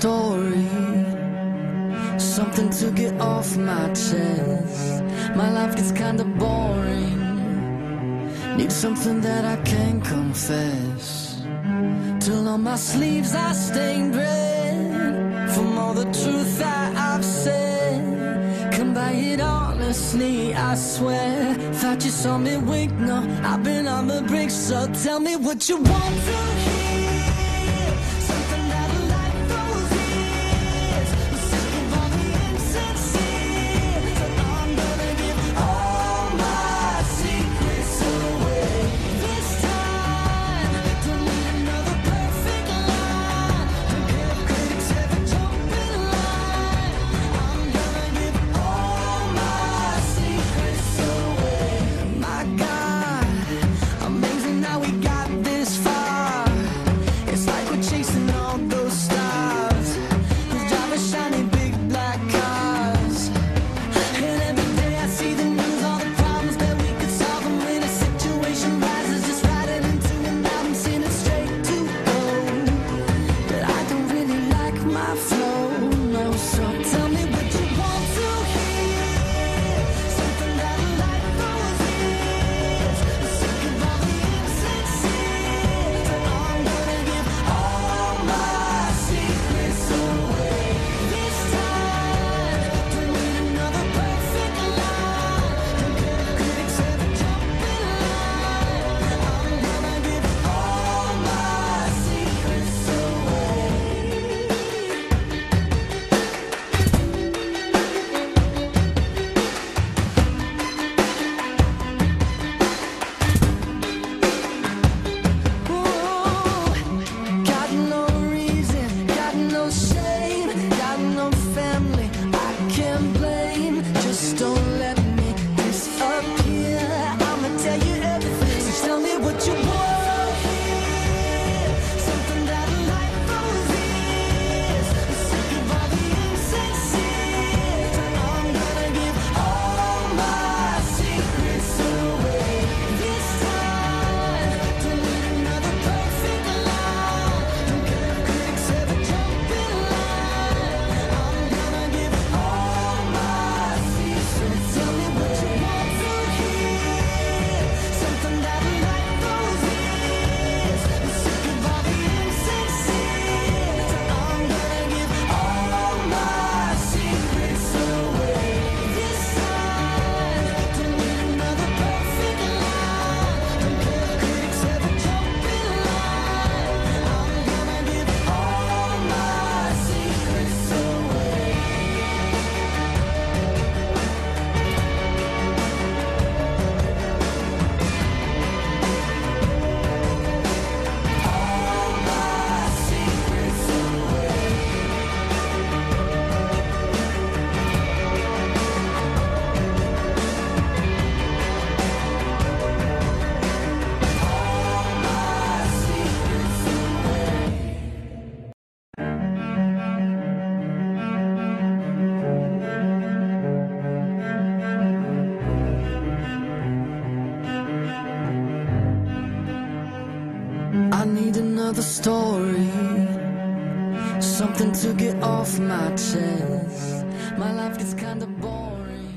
story, something to get off my chest. My life gets kinda boring, need something that I can confess. Till on my sleeves I stained red from all the truth that I've said. Come by it honestly, I swear. Thought you saw me wink, no, I've been on the brink. So tell me what you want to hear, something that'll light those ears. I'm sick of all the insincere, so I'm gonna give all my secrets away. This time, don't need another perfect line. Don't care if critics ever jump in line. I'm gonna give all my secrets away. My God, amazing how we got this far. It's like we're chasing all those stars who drive a shiny big black cars. And every day I see the news, all the problems that we could solve. And when a situation rises, just writing into an album, sing it straight to gold. But I don't really like my flow, no. So tell me what you want to hear, something that'll light those ears. I'm sick of all the insincere, so I'm gonna give all my secrets away. This time, don't need another perfect line. Don't care if critics ever jump in line. I'm gonna give all my secrets away. Got no reason, got no shame, got no family I can't blame. Just don't let me disappear. I'ma tell you everything, so tell me what you want to hear, something that'll light those ears. I'm sick of all the insincere, so I'm gonna give all my secrets away. This time, don't need another perfect line. Don't care if critics ever jump in line. I'm gonna give all my secrets. Tell me what you want to hear, something that'll light those ears. I'm sick of all the insincere, so I'm gonna give all my secrets away. This time, don't need another perfect line. Don't care if critics ever jump in line. I'm gonna give all my secrets away. All my secrets away. All my secrets away. I need another story, something to get off my chest. My life gets kinda boring.